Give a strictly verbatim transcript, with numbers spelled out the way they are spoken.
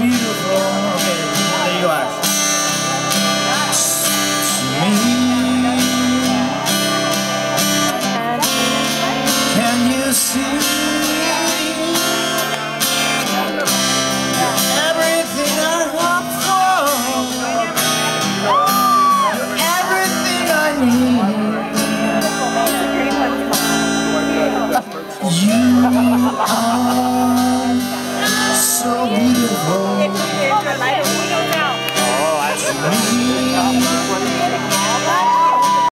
beautiful. Okay, there you are. To me, can you see everything I hope for, everything I need? You